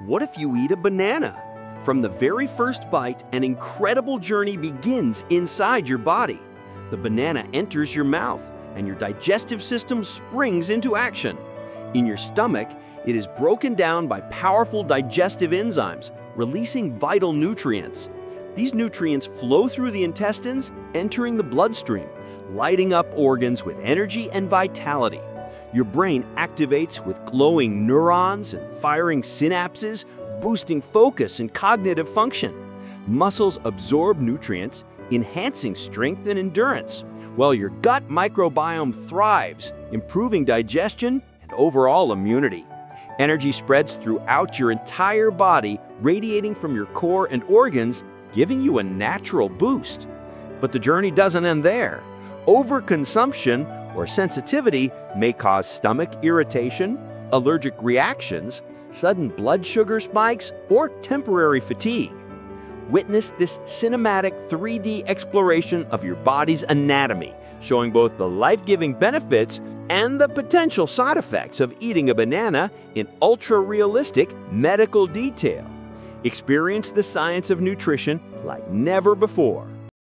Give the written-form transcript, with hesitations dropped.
What if you eat a banana? From the very first bite, an incredible journey begins inside your body. The banana enters your mouth, and your digestive system springs into action. In your stomach, it is broken down by powerful digestive enzymes, releasing vital nutrients. These nutrients flow through the intestines, entering the bloodstream, lighting up organs with energy and vitality. Your brain activates with glowing neurons and firing synapses, boosting focus and cognitive function. Muscles absorb nutrients, enhancing strength and endurance, while your gut microbiome thrives, improving digestion and overall immunity. Energy spreads throughout your entire body, radiating from your core and organs, giving you a natural boost. But the journey doesn't end there. Overconsumption or sensitivity may cause stomach irritation, allergic reactions, sudden blood sugar spikes, or temporary fatigue. Witness this cinematic 3D exploration of your body's anatomy, showing both the life-giving benefits and the potential side effects of eating a banana in ultra-realistic medical detail. Experience the science of nutrition like never before.